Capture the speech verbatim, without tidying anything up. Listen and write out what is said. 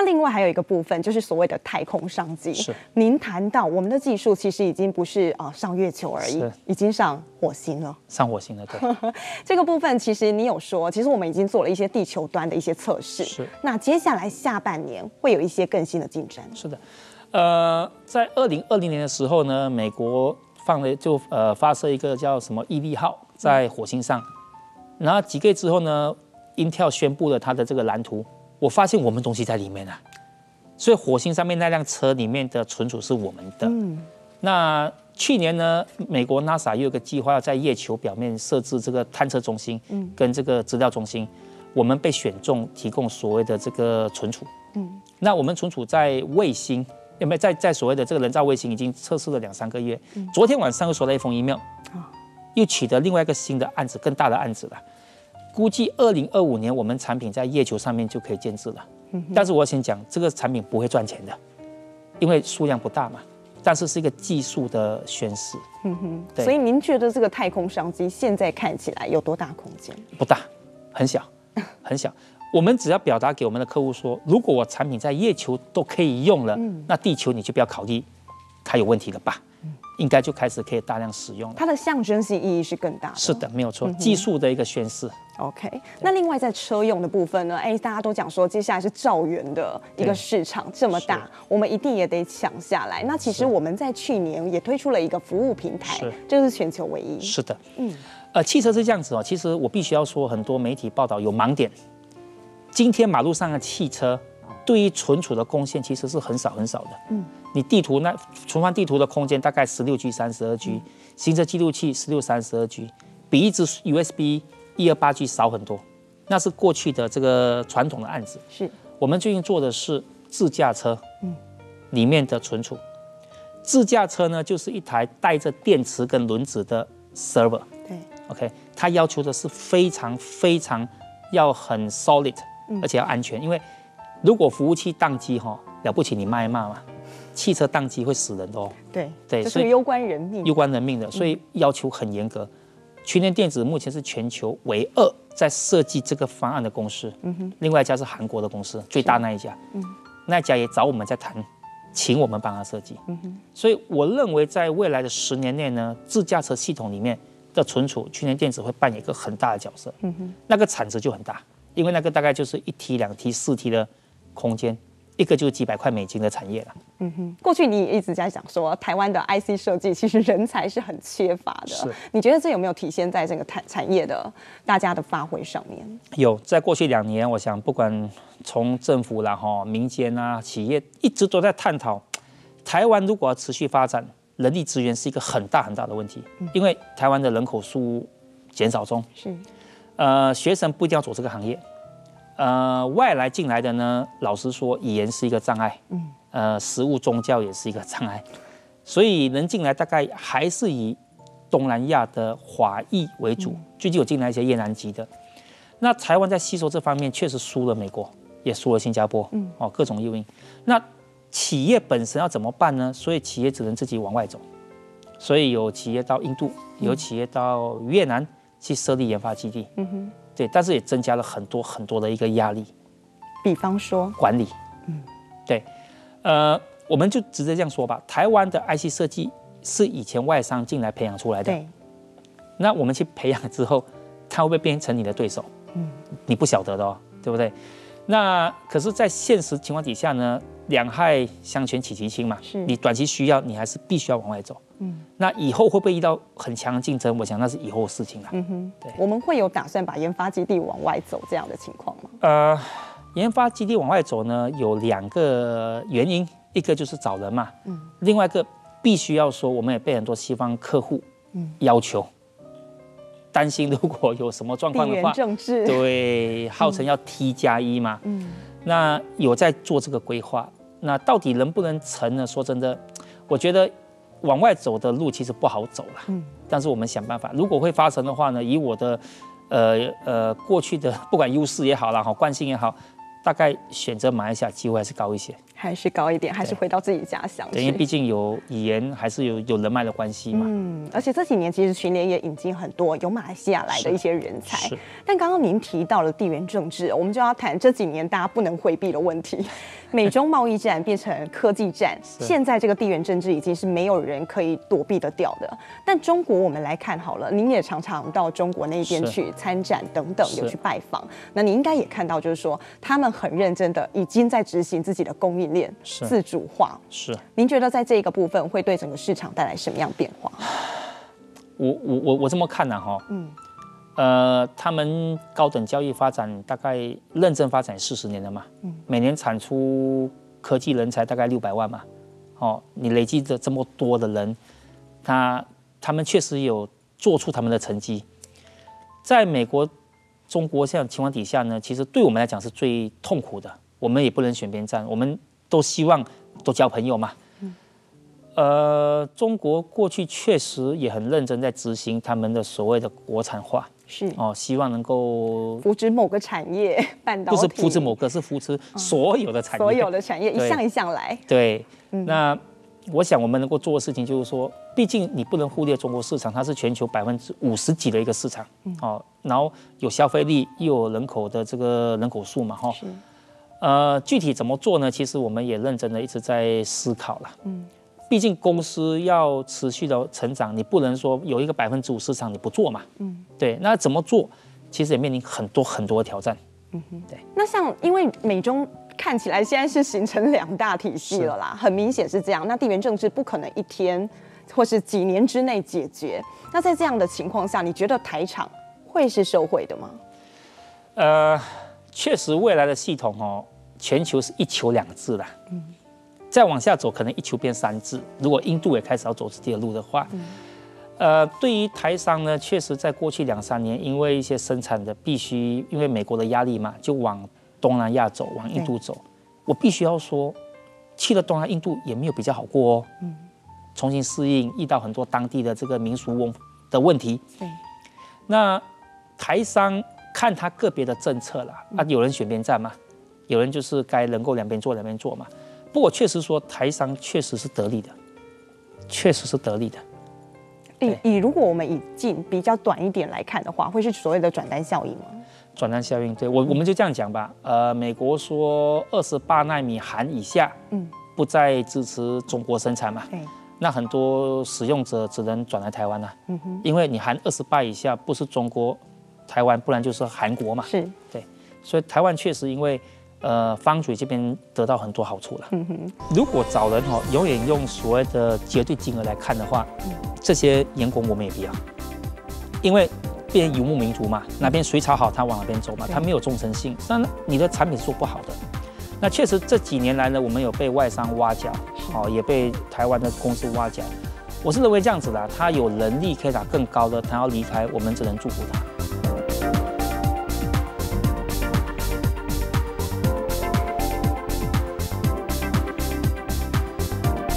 另外还有一个部分就是所谓的太空商机。 是， 您谈到我们的技术其实已经不是啊、呃、上月球而已，已经上火星了。 上火星了，对。 这个部分其实你有说，其实我们已经做了一些地球端的一些测试。 是。 那接下来下半年会有一些更新的进展。 是的，呃，在二零二零年的时候呢，美国放了就呃发射一个叫什么毅力号在火星上，然后几个月之后呢 ，Intel 宣布了它的这个蓝图，我发现我们东西在里面啊，所以火星上面那辆车里面的存储是我们的。嗯，那去年呢，美国 NASA 又有个计划要在月球表面设置这个探测中心，嗯，跟这个资料中心，我们被选中提供所谓的这个存储。嗯，那我们存储在卫星。有没有在在所谓的这个人造卫星已经测试了两三个月？嗯、昨天晚上又收到一封 email，、哦、又取得另外一个新的案子，更大的案子了。估计二零二五年我们产品在月球上面就可以建制了。嗯、但是我先讲，这个产品不会赚钱的，因为数量不大嘛。但是是一个技术的宣示。嗯哼，对。 所以您觉得这个太空商机现在看起来有多大空间？ 不大，很小，很小。我们只要表达给我们的客户说，如果我产品在月球都可以用了，嗯、那地球你就不要考虑它有问题了吧？嗯、应该就开始可以大量使用了。 它的象征性意义是更大的。 是的，没有错，嗯、技术的一个宣示。 OK， 那另外在车用的部分呢？哎，大家都讲说接下来是兆元的一个市场这么大，我们一定也得抢下来。那其实我们在去年也推出了一个服务平台，这是全球唯一。 是的，嗯，呃，汽车是这样子哦。其实我必须要说，很多媒体报道有盲点。今天马路上的汽车对于存储的贡献其实是很少很少的。嗯，你地图那存放地图的空间大概十六 G、三十二 G， 行车记录器十六、三十二 G， 比一支 U S B 一二八 G 少很多。那是过去的这个传统的案子。是，我们最近做的是自驾车，嗯，里面的存储。自驾车呢，就是一台带着电池跟轮子的 server。对 ，OK， 它要求的是非常非常要很 solid。而且要安全，因为如果服务器宕机哈，了不起你骂一骂嘛，汽车宕机会死人的哦。 对对，这是攸关人命， 攸关人命的，所以要求很严格。群联电子目前是全球唯二在设计这个方案的公司，嗯哼，另外一家是韩国的公司，最大那一家，嗯，那一家也找我们在谈，请我们帮他设计，嗯哼。所以我认为在未来的十年内呢，自驾车系统里面的存储，群联电子会扮演一个很大的角色，嗯哼，那个产值就很大。因为那个大概就是一 T、两 T、四 T 的空间，一个就是几百块美金的产业了。嗯哼，过去你也一直在讲说，台湾的 I C 设计其实人才是很缺乏的。是，你觉得这有没有体现在这个产产业的大家的发挥上面？ 有，在过去两年，我想不管从政府啦、哈民间啊、企业，一直都在探讨，台湾如果要持续发展，人力资源是一个很大很大的问题，嗯、因为台湾的人口数减少中。是。呃，学生不一定要走这个行业，呃，外来进来的呢，老实说，语言是一个障碍，嗯，呃，食物宗教也是一个障碍，所以能进来大概还是以东南亚的华裔为主，嗯、最近有进来一些越南籍的。那台湾在吸收这方面确实输了美国，也输了新加坡，嗯，哦，各种诱因。那企业本身要怎么办呢？所以企业只能自己往外走，所以有企业到印度，有企业到越南。去设立研发基地，嗯哼，对，但是也增加了很多很多的一个压力， 比方说管理，嗯，对，呃，我们就直接这样说吧，台湾的 I C 设计是以前外商进来培养出来的，对，那我们去培养之后，它会不会变成你的对手？嗯，你不晓得的哦，对不对？那可是，在现实情况底下呢，两害相权取其轻嘛，是你短期需要，你还是必须要往外走。嗯，那以后会不会遇到很强的竞争？我想那是以后的事情了。嗯哼，对， 我们会有打算把研发基地往外走这样的情况吗？ 呃，研发基地往外走呢，有两个原因，一个就是找人嘛，嗯，另外一个必须要说，我们也被很多西方客户要求，嗯、担心如果有什么状况的话， 地缘政治， 对，号称要 T 加一嘛，嗯，那有在做这个规划，那到底能不能成呢？说真的，我觉得。往外走的路其实不好走了，嗯，但是我们想办法。如果会发生的话呢，以我的，呃呃过去的不管优势也好啦，好惯性也好，大概选择马来西亚机会还是高一些， 还是高一点，还是回到自己家乡。 对，因为毕竟有语言，还是有有人脉的关系嘛。 嗯，而且这几年其实群联也引进很多有马来西亚来的一些人才。是。但刚刚您提到了地缘政治，我们就要谈这几年大家不能回避的问题。 美中贸易战变成科技战，现在这个地缘政治已经是没有人可以躲避得掉的。但中国我们来看好了，您也常常到中国那边去参展等等，有去拜访，那你应该也看到，就是说他们很认真的已经在执行自己的供应链自主化。 是， 您觉得在这个部分会对整个市场带来什么样变化？ 我我我我这么看呢，哈，嗯。呃，他们高等教育发展大概认真发展四十年了嘛，嗯、每年产出科技人才大概六百万嘛，哦，你累积着这么多的人，他他们确实有做出他们的成绩。在美国、中国这样的情况底下呢，其实对我们来讲是最痛苦的，我们也不能选边站，我们都希望都交朋友嘛。嗯、呃，中国过去确实也很认真在执行他们的所谓的国产化。是哦，希望能够扶持某个产业，半导体不是扶持某个，是扶持所有的产业， 所有的产业一项一项来。 对，嗯、那我想我们能够做的事情就是说，毕竟你不能忽略中国市场，它是全球百分之五十几的一个市场，嗯、哦，然后有消费力，又有人口的这个人口数嘛，哈、哦，呃，具体怎么做呢？其实我们也认真的一直在思考了，嗯。毕竟公司要持续的成长，你不能说有一个百分之五市场你不做嘛。嗯，对，那怎么做？其实也面临很多很多的挑战。嗯哼，对。 那像因为美中看起来现在是形成两大体系了啦，很明显是这样。那地缘政治不可能一天或是几年之内解决。那在这样的情况下，你觉得台厂会是受惠的吗？ 呃，确实未来的系统哦，全球是一球两制啦。嗯。再往下走，可能一球变三制。如果印度也开始要走这条路的话，嗯、呃，对于台商呢，确实在过去两三年，因为一些生产的必须，因为美国的压力嘛，就往东南亚走，往印度走。我必须要说，去了东南印度也没有比较好过哦。嗯，重新适应，遇到很多当地的这个民俗文的问题。对，那台商看他个别的政策啦，啊，有人选边站嘛，有人就是该能够两边做两边做嘛。不过确实说，台商确实是得利的，确实是得利的。 以以如果我们以近比较短一点来看的话，会是所谓的转单效应吗？ 转单效应，对我我们就这样讲吧。呃，美国说二十八奈米含以下，嗯，不再支持中国生产嘛，对，那很多使用者只能转来台湾了，嗯哼，因为你含二十八以下，不是中国台湾，不然就是韩国嘛，是，对，所以台湾确实因为。呃，方嘴这边得到很多好处了。嗯哼，如果找人哦，永远用所谓的绝对金额来看的话，嗯、这些员工我们也不要，因为变游牧民族嘛，哪边水草好，他往哪边走嘛，他没有忠诚性，那你的产品是做不好的。那确实这几年来呢，我们有被外商挖角，哦，也被台湾的公司挖角。我是认为这样子的，他有能力可以打更高的，他要离开，我们只能祝福他。